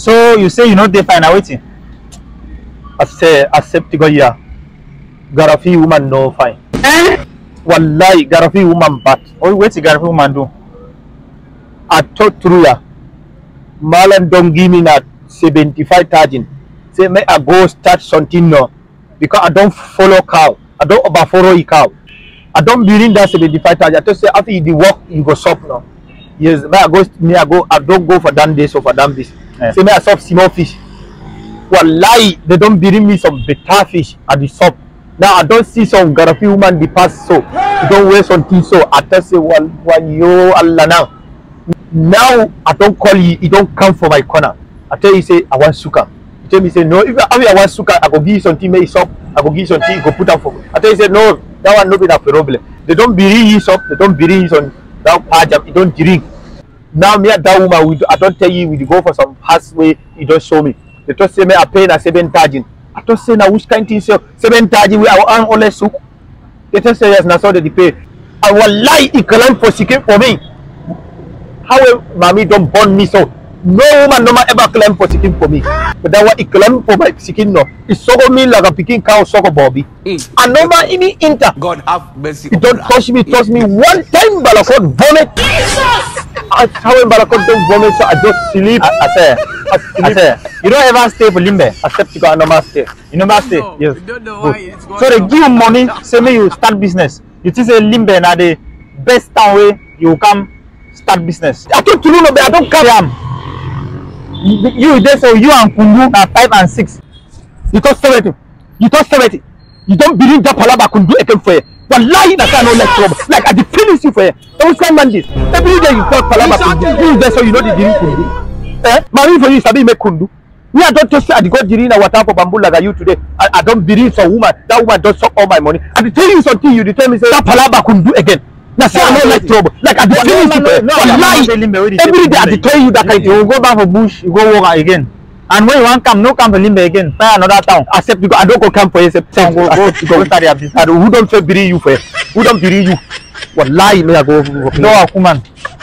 So you say you not dey fine, waiting. I say accept to go here. Garafi woman no fine. Wallahi, Garafi woman bad. Oh, wait, Garafi woman do. I thought through ya. Malan don't give me that 75,000. Say may I go start something now because I don't follow cow. I don't overfollow a cow. I don't believe that 75,000. I just say after you the work you go shop now. Yes, may I go. I don't go for damn this or for damn this. Yeah. Say may I shop small fish. Wallahi, they don't bring me some better fish at the shop. Now I don't see some Garafi woman the past so. You don't wear something so. I just say well yo Allah now. Now I don't call you. You don't come for my corner. I tell you say I want suka. You tell me say no. If I want suka, I go give you something. Make shop. I go give you something. You go put up for me. I tell you say no. That one no be that problem. They don't bring you shop. They don't bring you on that pajam. You don't drink. Now me at that woman. I don't tell you. We go for some halfway. You don't show me. They just say me I pay na 7,000. I just say now which kind thing say 7,000 we are on only soup. They just say yes now so they pay. I will lie equivalent for seeking for me. How mommy don't burn me so? No woman no man ever claim for seeking for me. But that what claim for my seeking no. It's so me like a picking cow so Bobby. And no man in inter. God have mercy. You don't touch me one time balakot vomit. I how balakot don't vomit so I just sleep. I say, you don't ever stay for limbe. Accept to go and normal stay. You never stay. No, Yes. you don't know why it's going So they on. give you money, say me you start business. You think say limbe na the best town way you come start business. I don't know but I don't carry am. You there so you and Kundu na 5 and 6. You touch 70. You touch 70. You don't believe that palaba could do again for you. Wallahi that's no like trouble. Like I finish you for you. Don't come man this. Every day you talk palaba could do. You there so you know the drink could do. Money for you sabi make kundu. Me I don't just say I go drink na water for bamboo like you today. I don't believe some woman. That woman just suck all my money. I tell you something. You tell me say that palaba could do again. Now say I no like trouble. Like I finish you for you. Wallahi every day I tell you that kind of You go back for bush, you go work again. And when you want come, no come for limbe again. Find another town. accept you go. I don't go camp for you. Go start your business. Who don't believe you for you? Who don't believe you? Wallahi me I go. No, woman.